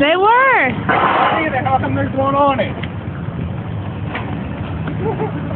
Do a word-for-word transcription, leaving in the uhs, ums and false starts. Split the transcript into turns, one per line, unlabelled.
They were.
How come there's one on it?